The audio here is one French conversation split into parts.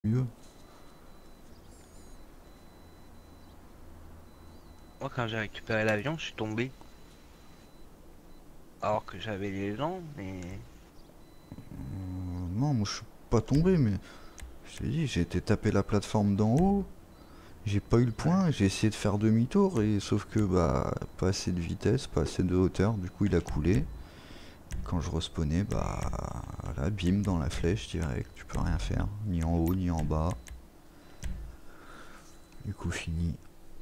Mieux. Moi, quand j'ai récupéré l'avion, je suis tombé. Alors que j'avais les jambes, mais. Non, moi je suis pas tombé, mais je t'ai dit, j'ai été taper la plateforme d'en haut, j'ai pas eu le Ouais. point, j'ai essayé de faire demi-tour, et sauf que bah pas assez de vitesse, pas assez de hauteur, du coup il a coulé. Quand je respawnais, bah voilà, bim dans la flèche direct, tu peux rien faire, ni en haut ni en bas. Du coup fini.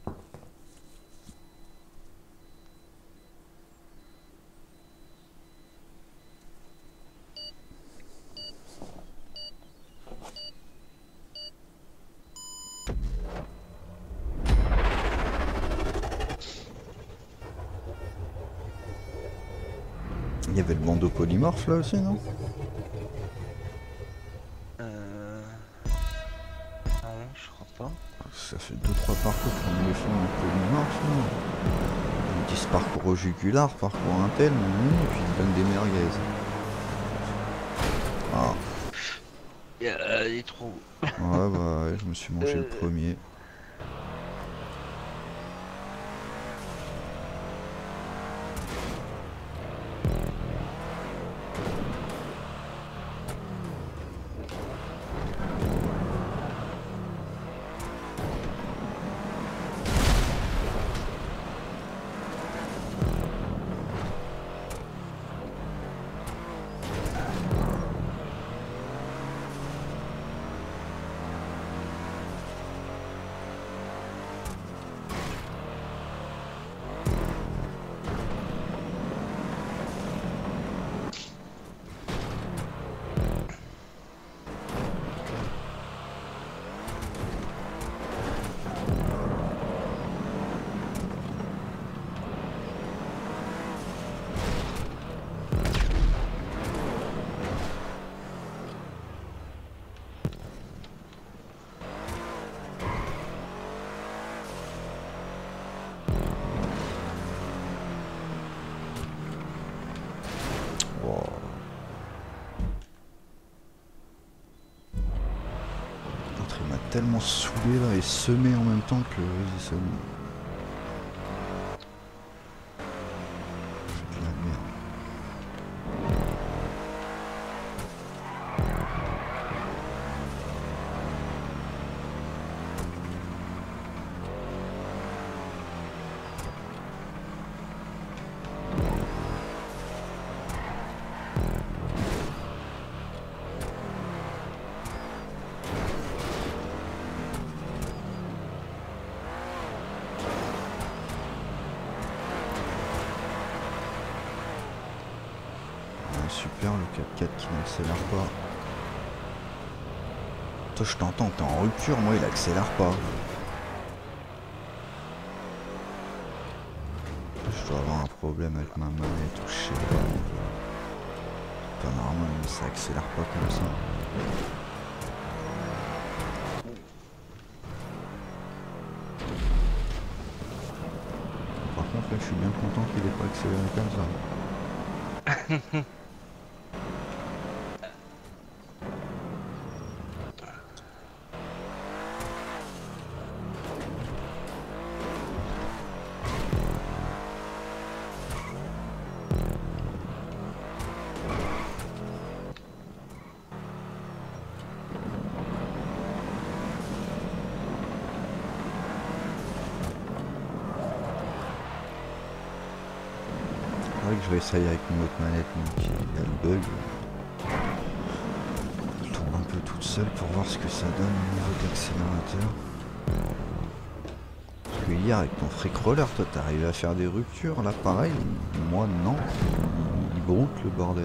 Il y avait le bandeau polymorphe là aussi, non? Euh... Ah non, je crois pas. Ça fait deux trois parcours qu'on les fait en polymorphe là. Ils disent parcours au jugular, parcours intel, et puis ils donnent des merguez. Ah, Il y a des trous. ouais, bah ouais, je me suis mangé le Euh, premier. Wow. L'autre il m'a tellement saoulé là et semé en même temps que vas-y c'est bon. C'est de la merde. Ouais, super le 4x4 qui n'accélère pas. Toi je t'entends, t'es en rupture, moi il accélère pas. Je dois avoir un problème avec ma manette ou je sais pas. C'est pas normal, mais ça accélère pas comme ça. Par contre là je suis bien content qu'il ait pas accéléré comme ça. C'est vrai que je vais essayer avec une autre manette, mais qui a le bug. Elle tourne un peu toute seule pour voir ce que ça donne au niveau de l'accélérateur. Parce que hier avec ton freak roller, toi t'arrivais à faire des ruptures, là pareil, moi non, il broute le bordel.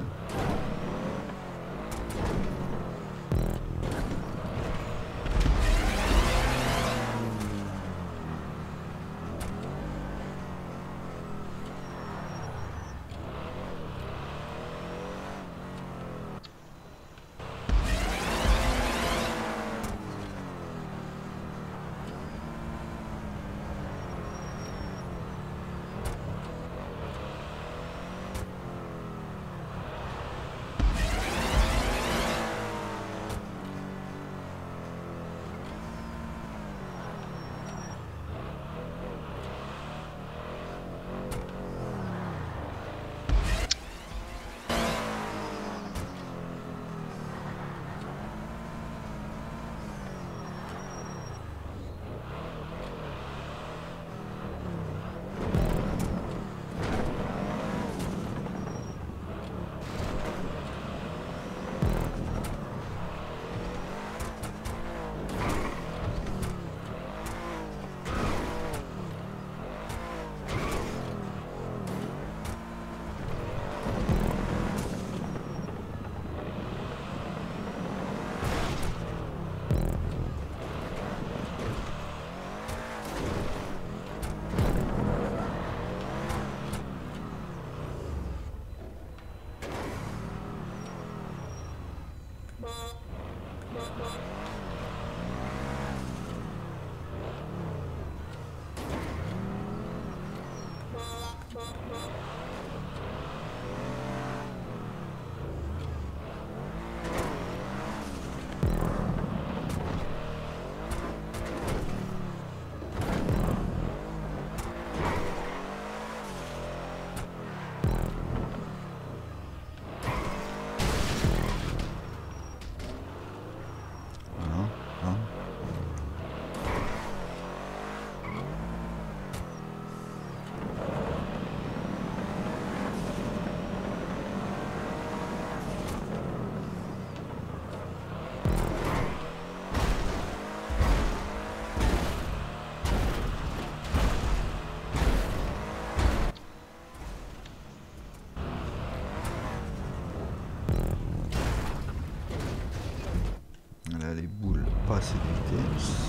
assez de vitesse.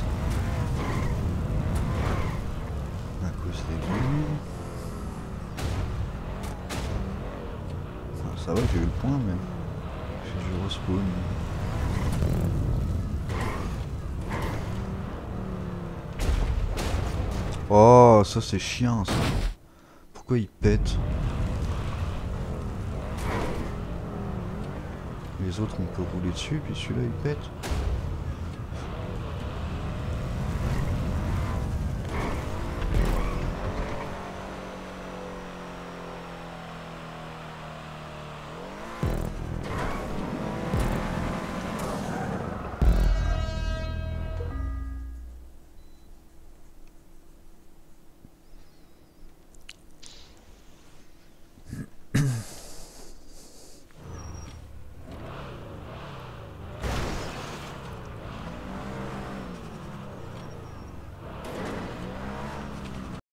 À cause des bulles. Ah, ça va, j'ai eu le point même. Je respawn. Oh, ça c'est chiant ça. Pourquoi il pète? Les autres on peut rouler dessus, puis celui-là il pète.